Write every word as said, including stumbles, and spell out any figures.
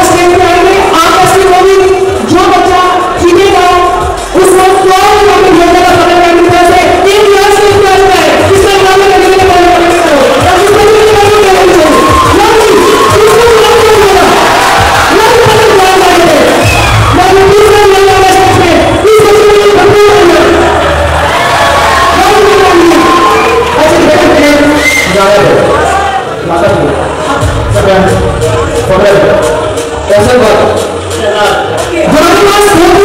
Stage पे आएंगे। आप ऐसी होगी जो बच्चा जीतेगा उसको कौन हमें योजना का पता करने की तरह से एक लाख से ऊपर आता है इसका नाम करने के लिए कॉल करो या इसको भी करने के लिए नहीं चाहिए नहीं इसको नाम कर देगा नहीं पता नाम कर दे नहीं दूसरा नाम लगा स्टेज पे इस बच्चे को भरपूर करना नहीं नहीं अच्छा बेटा जाने दो माता जी सब कैसे बात हमारे पास